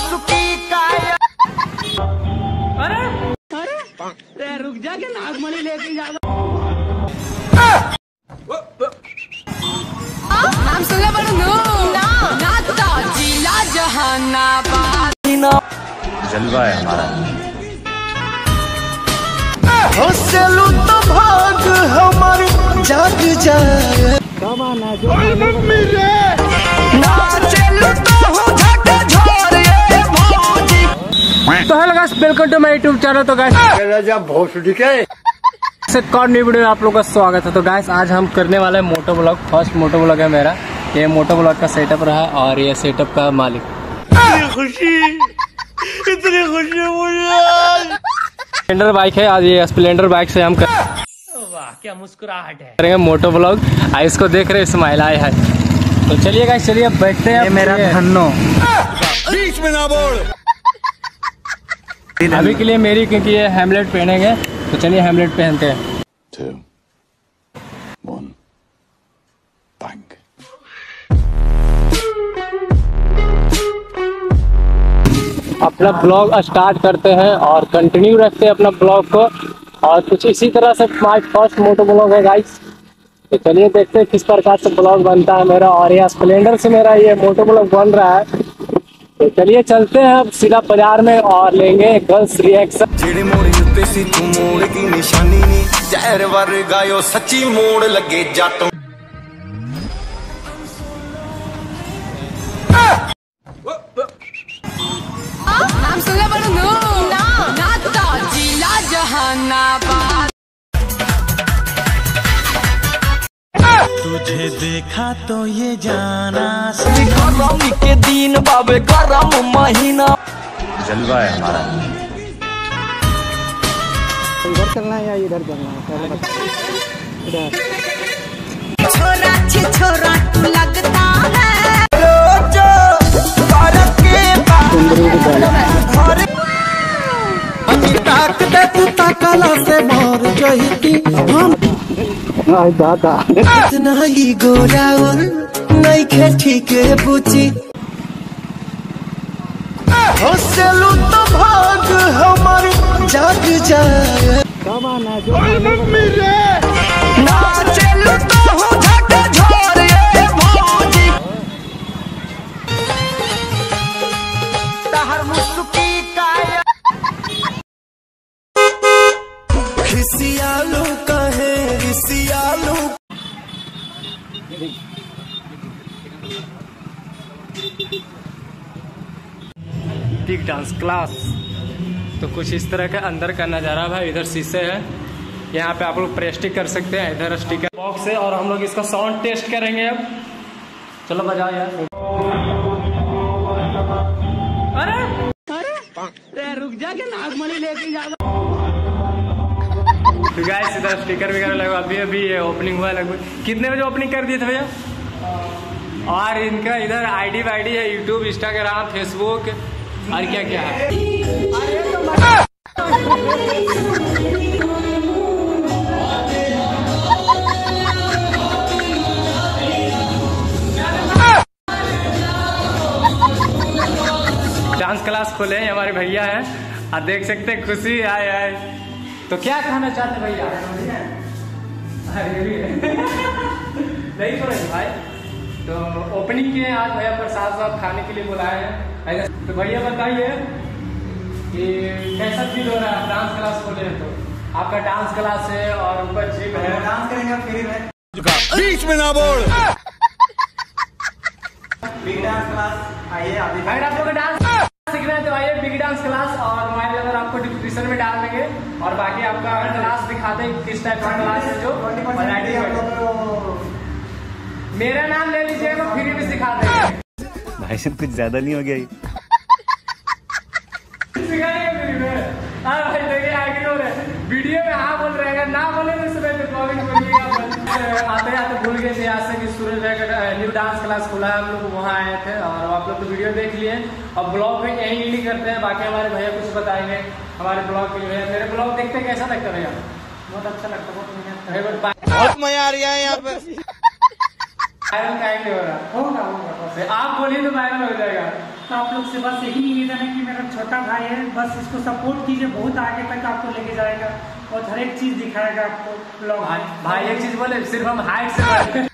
मुस्की काया। अरे रुक जा के नागमणि लेके जा। हम सुनले बनू ना नाता जिला जहानाबाद जलवा है हमारा। हंसलू तो भाग हमारी जाग जाए। तो hello guys, welcome to my YouTube channel. तो गाइस एक और न्यू वीडियो में आप लोगों का स्वागत है। तो गाइस आज हम करने वाले हैं moto vlog. First moto vlog है मेरा। ये मोटो ब्लॉग का सेटअप रहा और ये सेटअप का मालिक। इतनी खुशी मुझे। स्प्लेंडर बाइक है आज। ये स्प्लेंडर बाइक से हम वाह क्या मुस्कुराहट है। करेंगे मोटो ब्लॉग। इसको देख रहे स्माइल आए है। तो चलिए गाइस, चलिए बैठते हैं। मेरा धन्नो बीच में ना बोल। अभी के लिए मेरी, क्योंकि ये हेमलेट पहनेंगे। तो चलिए हेमलेट पहनते हैं। 2, 1, bang। अपना ब्लॉग स्टार्ट करते हैं और कंटिन्यू रखते हैं अपना ब्लॉग को। और कुछ इसी तरह से माय फर्स्ट मोटो ब्लॉग है गाइस। तो चलिए देखते हैं किस प्रकार से ब्लॉग बनता है मेरा। और ये स्प्लेंडर से मेरा ये मोटो ब्लॉग बन रहा है। तो चलिए चलते हैं अब सीधा बाजार में और लेंगे गर्ल्स रिएक्शन। जेड़े मोड़ उत्ते सी तू मोड़ की निशानी नी। जहर वर्गायो सच्ची मोड़ लगे जट। हम सुनले बनू ना नाता जिला जहानाबाद। तुझे देखा तो ये जाना गरम के दिन बाबे गरम महीना। जलवा है हमारा। इधर चलना है या इधर चलना है? इधर। छोरा छी छोरा तू लगता है रोज तारक के बाहर ताक दे तू ताकला से मोर जहिती हम दादा इतना ही गोरा और नहीं खे ठीक है पूछी। हंसलू तो भाग हमारी जाग जाए। नाचलू तो हूँ झट झोर ये भौजी। तहर मुस्की काया। खिसियालू कहे रिसियालू। Big dance class. तो कुछ इस तरह का अंदर का नज़ारा भाई। इधर शीशे है, यहाँ पे आप लोग प्रेस्टिक कर सकते हैं। इधर स्टिकर बॉक्स है और हम लोग इसका साउंड टेस्ट करेंगे अब। चलो बजाओ यार। अरे रुक जा के नागमणि लेके जा। तो गाइस इधर स्टिकर वगैरह लगा। अभी ये ओपनिंग हुआ लगभग। कितने बजे ओपनिंग कर दिए थे भैया? और इनका इधर आईडी वाईडी है, यूट्यूब, इंस्टाग्राम, फेसबुक और क्या क्या है। डांस क्लास खोले हैं हमारे भैया हैं। और देख सकते हैं खुशी आए आए। तो क्या कहना चाहते भैया? नहीं तो नहीं भाई। तो ओपनिंग किए आज भैया, प्रसाद साहब खाने के लिए बुलाए हैं। तो भैया बताइए कि कैसा फील हो रहा है? डांस क्लास खोले हैं तो आपका डांस क्लास है और ऊपर जिम है। डांस करेंगे फ्री में। बीच में ना बोल। बिग डांस क्लास आइए। अगर आप लोग डांस सीख रहे हैं तो आइए बिग डांस क्लास। और मोबाइल नंबर आपको डिस्क्रिप्शन में डाल देंगे। और बाकी आपका क्लास दिखाते हैं किस टाइप का क्लास है। जो मेरा नाम ले लीजिएगा, फ्री में सिखा देंगे। भाई साहब कुछ ज्यादा नहीं हो गया? सिखाएंगे फ्री में। हाँ भाई देखिए आगे हो रहे वीडियो में हाँ बोल रहे हैं, ना बोले तो सुबह तो ब्लॉगिंग बोलिएगा। आते आते भूल गए थे आज से कि सूरज भाई का न्यू डांस क्लास खुला है। हम लोग वहाँ आए थे और आप लोग तो वीडियो देख लिए। और ब्लॉग में यही नहीं करते हैं। बाकी हमारे भैया कुछ बताएंगे हमारे ब्लॉग के लिए। मेरे ब्लॉग देखते कैसा लगता है भैया? बहुत अच्छा लगता है, बहुत मजा आ रहा है यहाँ पे। वायरल काहे नहीं हो रहा? होगा बस। आप बोलिए तो वायरल हो जाएगा। तो आप लोग से बस यही निवेदन है कि मेरा छोटा भाई है, बस इसको सपोर्ट कीजिए, बहुत आगे तक आपको लेके जाएगा और हर एक चीज दिखाएगा आपको ब्लॉग में। भाई एक चीज बोले, सिर्फ हम हाइट से बढ़े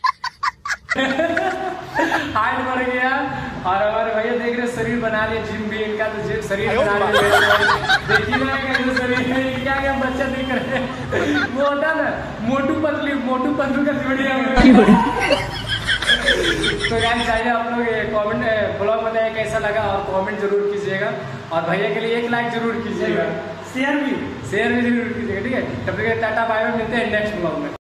हाइट बढ़ गया और हमारे भैया देख रहे शरीर बना लिए, जिम भी इनका तो शरीर बना लिया। देखिए ना कैसे शरीर है, क्या क्या बच्चा दिख रहे हैं। वो होता ना मोटू पतलू का जोड़िया। तो यार चाहिए आप लोग कमेंट ब्लॉग बताइए कैसा लगा और कमेंट जरूर कीजिएगा और भैया के लिए 1 लाइक जरूर कीजिएगा, शेयर भी जरूर कीजिएगा। ठीक है, तब तक टाटा बाय बाय, मिलते हैं नेक्स्ट ब्लॉग में।